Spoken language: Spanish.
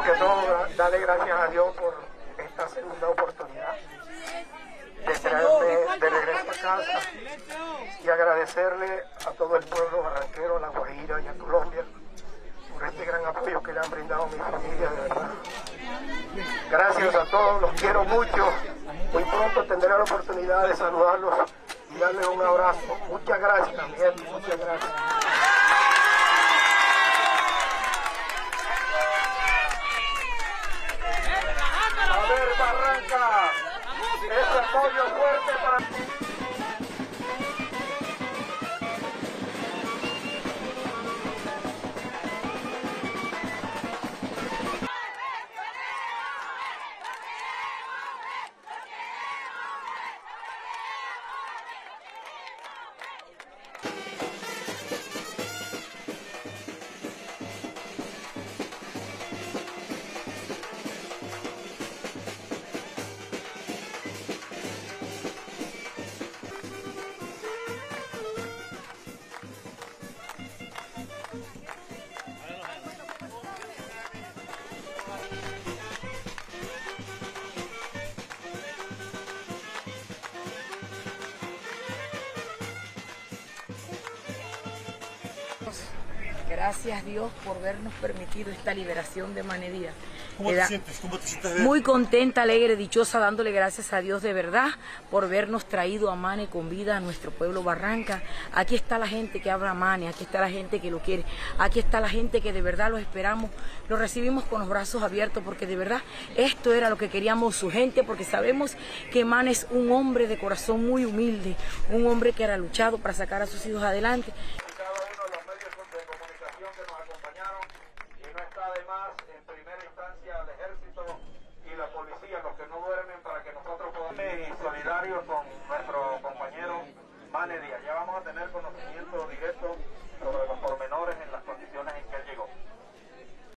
primero que todo, darle gracias a Dios por esta segunda oportunidad de traerme de regreso a casa y agradecerle a todo el pueblo barranquero, a La Guajira y a Colombia por este gran apoyo que le han brindado a mi familia, de verdad. Gracias a todos, los quiero mucho. Muy pronto tendré la oportunidad de saludarlos y darles un abrazo. Muchas gracias, mi gente, muchas gracias. A ver, Barranca, ese apoyo fuerte para ti. Gracias Dios por habernos permitido esta liberación de Mane Díaz. ¿Cómo te sientes? ¿Cómo te sientes? Muy contenta, alegre, dichosa, dándole gracias a Dios de verdad por habernos traído a Mane con vida a nuestro pueblo Barranca. Aquí está la gente que habla Mane, aquí está la gente que lo quiere, aquí está la gente que de verdad lo esperamos, lo recibimos con los brazos abiertos porque de verdad esto era lo que queríamos su gente, porque sabemos que Mane es un hombre de corazón muy humilde, un hombre que era luchado para sacar a sus hijos adelante. En primera instancia al ejército y la policía, los que no duermen, para que nosotros podamos ser solidarios con nuestro compañero Mane Díaz. Ya vamos a tener conocimiento directo